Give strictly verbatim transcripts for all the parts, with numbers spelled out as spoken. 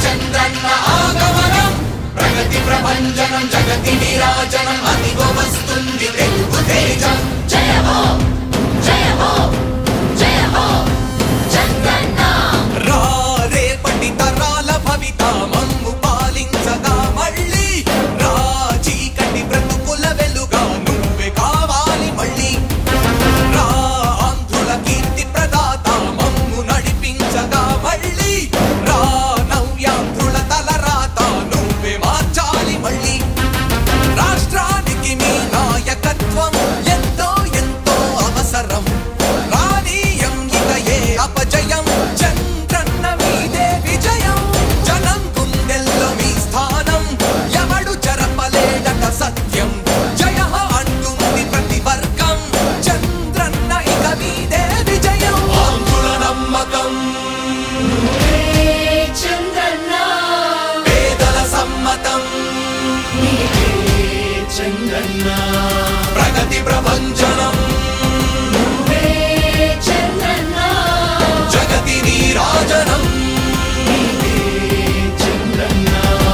చంద్రన్న ఆగమనం ప్రగతి ప్రభంజనం జగతి నీరాజనం అదిగో వస్తుంది తెలుగు తేజం జయ హో జయ హో జయ హో చంద్రన్న రా రేపటి తరాల భవిత మమ్ము పాలించగా మళ్ళీ రా చీకటి బ్రతుకుల వెలుగా నువ్వే కావాలి మళ్ళీ రా ఆంధ్రుల కీర్తి ప్రదాత మమ్ము నడిపించగా మళ్ళీ రా నవ్యాంధ్రుల తలరాత నువ్వే మార్చాలి మళ్ళీ రాష్ట్రానికి మీ నాయకత్వం ఎంతో ఎంతో అవసరం రానీయం ఇక ఏ అపజయం చంద్రన్న మీదే విజయం జనం గుండెల్లో మీ స్థానం ఎవడు జరపలేడట సత్యం జయ అంటుంది ప్రతి వర్గం చంద్రన్న ఇక మీదే విజయం ఆంధ్రుల నమ్మకం చంద్రన్న పేదల సమ్మతం చంద్రన్న ప్రగతి ప్రభంజనం చంద్రన్న జగతి నీరాజనం చంద్రన్న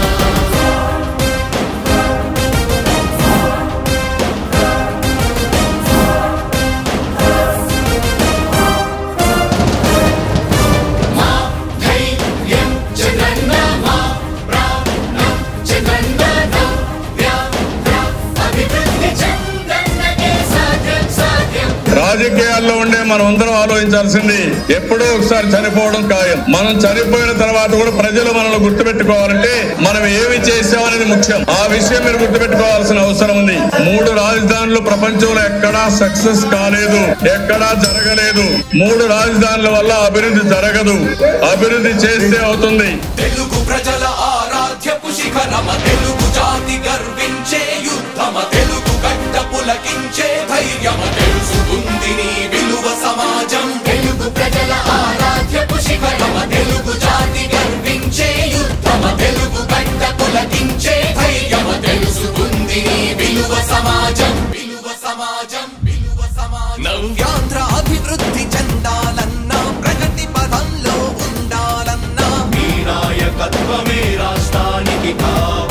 మా ధైర్యం చంద్రన్న మా ప్రాణం చంద్రన్న నవ్య అభివృద్ధి చంద్రన్నకే సాధ్యం సాధ్యం రాజకీయాల్లో ఉండే మనం అందరం ఆలోచించాల్సింది ఎప్పుడో ఒకసారి చనిపోవడం ఖాయం. మనం చనిపోయిన తర్వాత కూడా ప్రజలు మనల్ని గుర్తుపెట్టుకోవాలంటే మనం ఏమి చేసామనేది ముఖ్యం. ఆ విషయం మీరు గుర్తుపెట్టుకోవాల్సిన అవసరం ఉంది. మూడు రాజధానులు ప్రపంచంలో ఎక్కడా సక్సెస్ కాలేదు, ఎక్కడా జరగలేదు. మూడు రాజధానుల వల్ల అభివృద్ధి జరగదు, అభివృద్ధి చేస్తే అవుతుంది. తెలుగు ప్రజల ఆరాధ్యపు శిఖరమ తెలుగు జాతి గర్వించే యుద్ధమ తెలుగు గడ్డ పులకించే ధైర్యమ తెలుసుకుంది నీ విలువ సమాజం తెలుగు ప్రజల ఆరాధ్యపు శిఖరమ తెలుగు జాతి గర్వించే యుద్ధమ తెలుగు గడ్డ పులకించే ధైర్యమ తెలుసుకుంది నీ విలువ సమాజం విలువ సమాజం విలువ సమాజం నవ్యాంధ్ర అభివృద్ధి చెందాలన్నా ప్రగతి పదంలో ఉండాలన్నా మీ నాయకత్వమే రాష్ట్రానికి కావాలి.